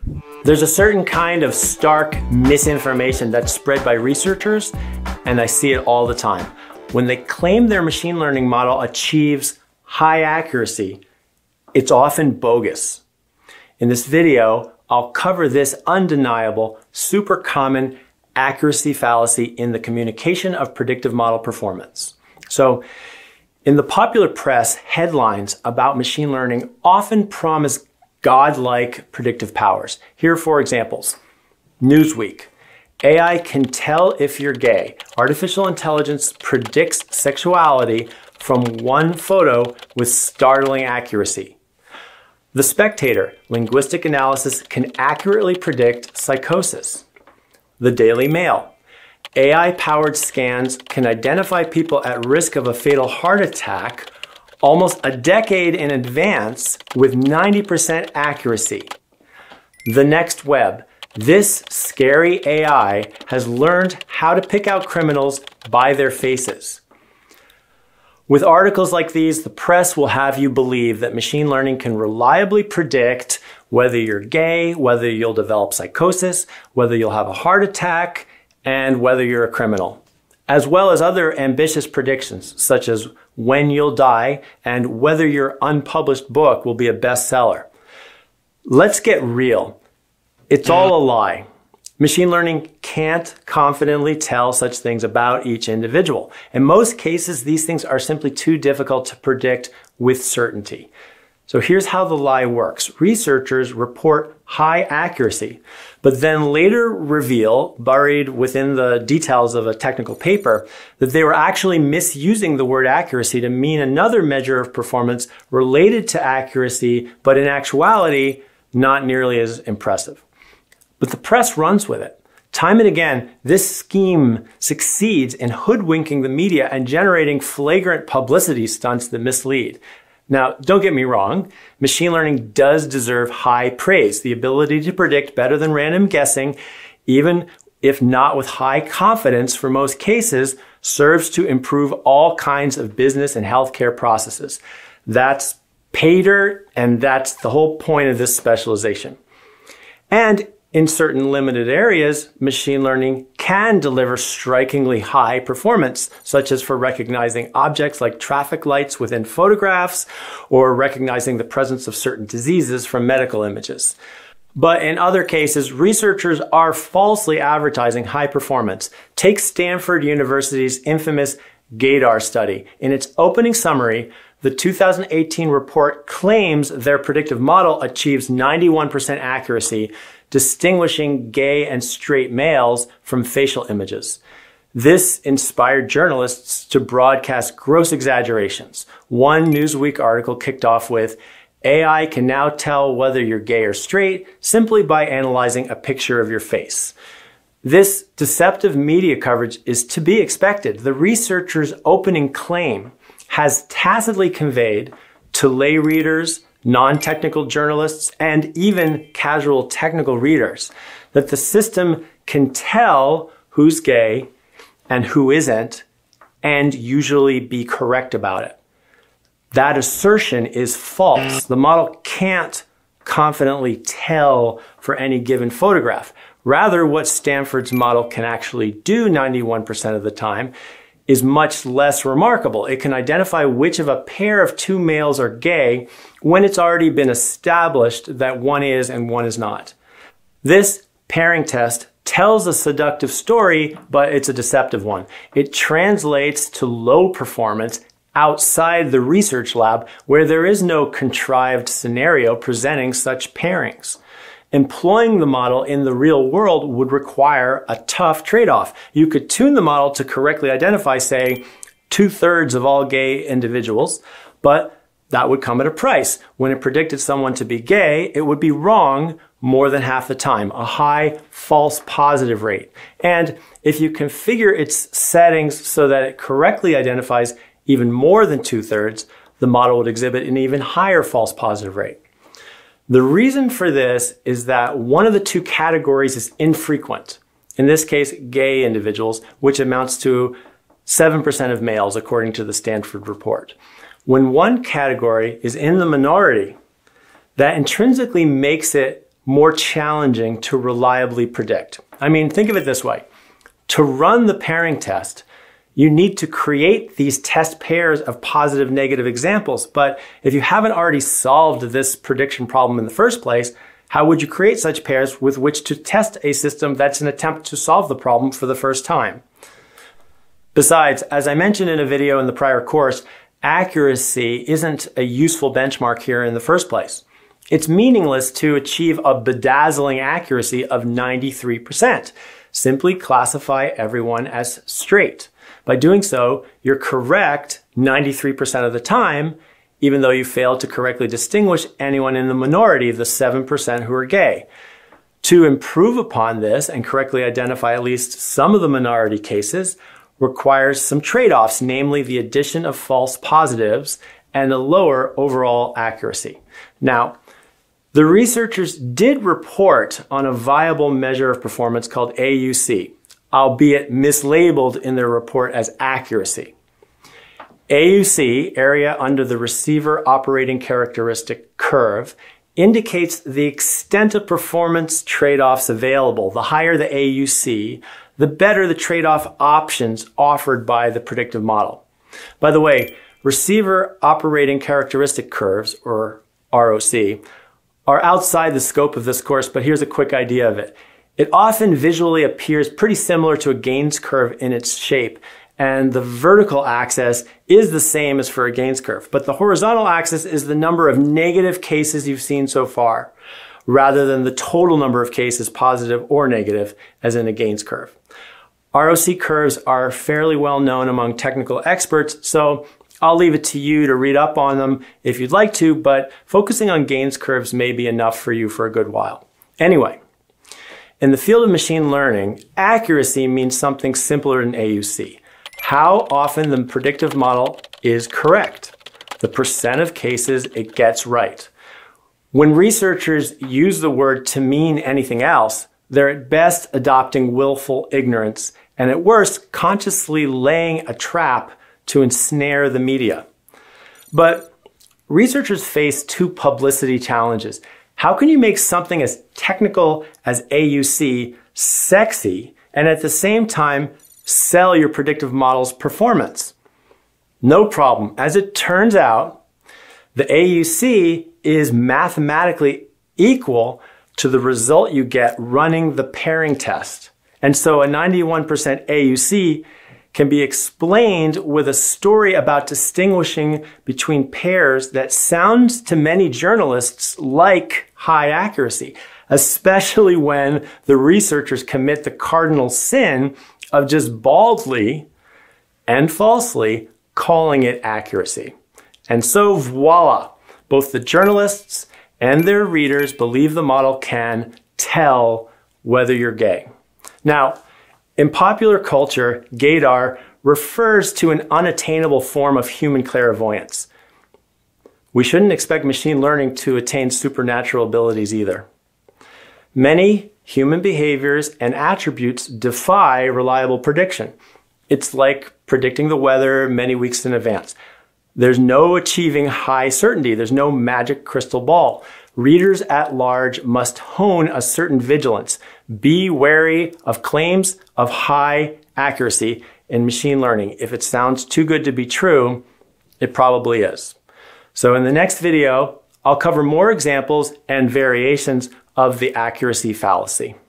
There's a certain kind of stark misinformation that's spread by researchers, and I see it all the time. When they claim their machine learning model achieves high accuracy, it's often bogus. In this video, I'll cover this undeniable, super common accuracy fallacy in the communication of predictive model performance. So, in the popular press, headlines about machine learning often promise godlike predictive powers. Here are 4 examples. Newsweek. AI can tell if you're gay. Artificial intelligence predicts sexuality from one photo with startling accuracy. The Spectator. Linguistic analysis can accurately predict psychosis. The Daily Mail. AI-powered scans can identify people at risk of a fatal heart attack almost a decade in advance with 90% accuracy. The Next Web. This scary AI has learned how to pick out criminals by their faces. With articles like these, the press will have you believe that machine learning can reliably predict whether you're gay, whether you'll develop psychosis, whether you'll have a heart attack, and whether you're a criminal, as well as other ambitious predictions, such as when you'll die and whether your unpublished book will be a bestseller. Let's get real. It's all a lie. Machine learning can't confidently tell such things about each individual. In most cases, these things are simply too difficult to predict with certainty. So here's how the lie works. Researchers report high accuracy, but then later reveal, buried within the details of a technical paper, that they were actually misusing the word accuracy to mean another measure of performance related to accuracy, but in actuality, not nearly as impressive. But the press runs with it. Time and again, this scheme succeeds in hoodwinking the media and generating flagrant publicity stunts that mislead. Now, don't get me wrong, machine learning does deserve high praise. The ability to predict better than random guessing, even if not with high confidence for most cases, serves to improve all kinds of business and healthcare processes. That's pay dirt, and that's the whole point of this specialization. And in certain limited areas, machine learning can deliver strikingly high performance, such as for recognizing objects like traffic lights within photographs or recognizing the presence of certain diseases from medical images. But in other cases, researchers are falsely advertising high performance. Take Stanford University's infamous Gaydar study. In its opening summary, the 2018 report claims their predictive model achieves 91% accuracy, distinguishing gay and straight males from facial images. This inspired journalists to broadcast gross exaggerations. One Newsweek article kicked off with, AI can now tell whether you're gay or straight simply by analyzing a picture of your face. This deceptive media coverage is to be expected. The researchers' opening claim has tacitly conveyed to lay readers, non-technical journalists, and even casual technical readers that the system can tell who's gay and who isn't, and usually be correct about it. That assertion is false. The model can't confidently tell for any given photograph. Rather, what Stanford's model can actually do 91% of the time is much less remarkable. It can identify which of a pair of 2 males are gay when it's already been established that one is and one is not. This pairing test tells a seductive story, but it's a deceptive one. It translates to low performance outside the research lab where there is no contrived scenario presenting such pairings. Employing the model in the real world would require a tough trade-off. You could tune the model to correctly identify, say, 2/3 of all gay individuals, but that would come at a price. When it predicted someone to be gay, it would be wrong more than half the time, a high false positive rate. And if you configure its settings so that it correctly identifies even more than 2/3, the model would exhibit an even higher false positive rate. The reason for this is that one of the 2 categories is infrequent. In this case, gay individuals, which amounts to 7% of males, according to the Stanford report. When one category is in the minority, that intrinsically makes it more challenging to reliably predict. I mean, think of it this way. To run the pairing test, you need to create these test pairs of positive, negative examples. But if you haven't already solved this prediction problem in the first place, how would you create such pairs with which to test a system that's an attempt to solve the problem for the first time? Besides, as I mentioned in a video in the prior course, accuracy isn't a useful benchmark here in the first place. It's meaningless to achieve a bedazzling accuracy of 93%. Simply classify everyone as straight. By doing so, you're correct 93% of the time, even though you failed to correctly distinguish anyone in the minority, the 7% who are gay. To improve upon this and correctly identify at least some of the minority cases requires some trade-offs, namely the addition of false positives and a lower overall accuracy. Now, the researchers did report on a viable measure of performance called AUC, albeit mislabeled in their report as accuracy. AUC, area under the receiver operating characteristic curve, indicates the extent of performance trade-offs available. The higher the AUC, the better the trade-off options offered by the predictive model. By the way, receiver operating characteristic curves, or ROC, are outside the scope of this course, but here's a quick idea of it. It often visually appears pretty similar to a gains curve in its shape, and the vertical axis is the same as for a gains curve, but the horizontal axis is the number of negative cases you've seen so far, rather than the total number of cases, positive or negative, as in a gains curve. ROC curves are fairly well known among technical experts, so I'll leave it to you to read up on them if you'd like to, but focusing on gains curves may be enough for you for a good while. Anyway, in the field of machine learning, accuracy means something simpler than AUC. How often the predictive model is correct, the percent of cases it gets right. When researchers use the word to mean anything else, they're at best adopting willful ignorance, and at worst, consciously laying a trap to ensnare the media. But researchers face two publicity challenges. How can you make something as technical as AUC sexy and at the same time sell your predictive model's performance? No problem. As it turns out, the AUC is mathematically equal to the result you get running the pairing test. And so a 91% AUC can be explained with a story about distinguishing between pairs that sounds to many journalists like high accuracy, especially when the researchers commit the cardinal sin of just baldly and falsely calling it accuracy. And so voila, both the journalists and their readers believe the model can tell whether you're gay. Now, in popular culture, Gaydar refers to an unattainable form of human clairvoyance. We shouldn't expect machine learning to attain supernatural abilities either. Many human behaviors and attributes defy reliable prediction. It's like predicting the weather many weeks in advance. There's no achieving high certainty. There's no magic crystal ball. Readers at large must hone a certain vigilance. Be wary of claims of high accuracy in machine learning. If it sounds too good to be true, it probably is. So in the next video, I'll cover more examples and variations of the accuracy fallacy.